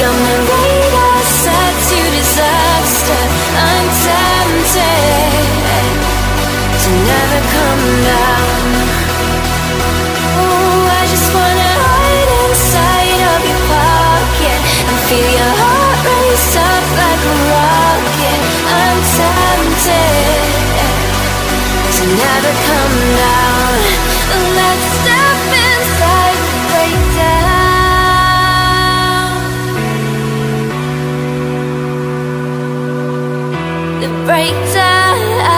got my radar set to disaster. I'm tempted to never come down. Oh, I just wanna hide inside of your pocket and feel your heart race up like a rocket. I'm tempted to never come down. Let's step inside the breakdown. The breakdown.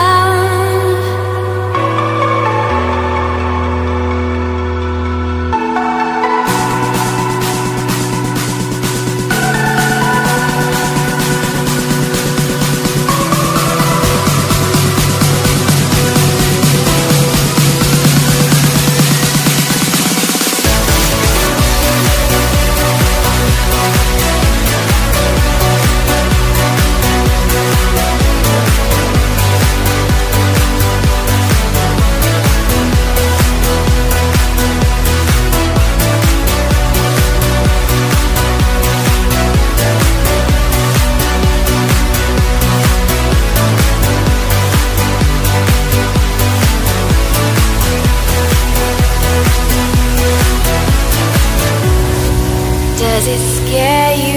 Does it scare you?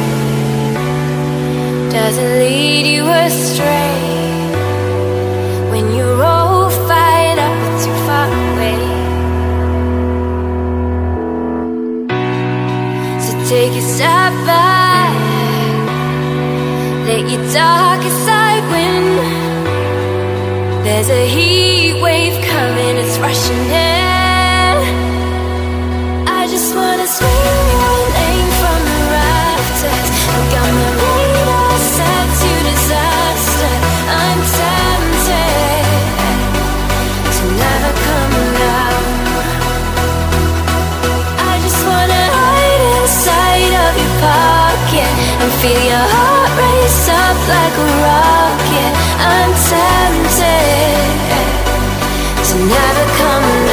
Does it lead you astray when you're all fired up but too far away? So take a step back, let your darker side win. There's a heat wave coming, it's rushing in. I just wanna scream your name from the rafters. I got my radar set to disaster. I'm tempted to never come down. I just wanna hide inside of your pocket and feel your heart race up like a rocket. I'm tempted to never come down.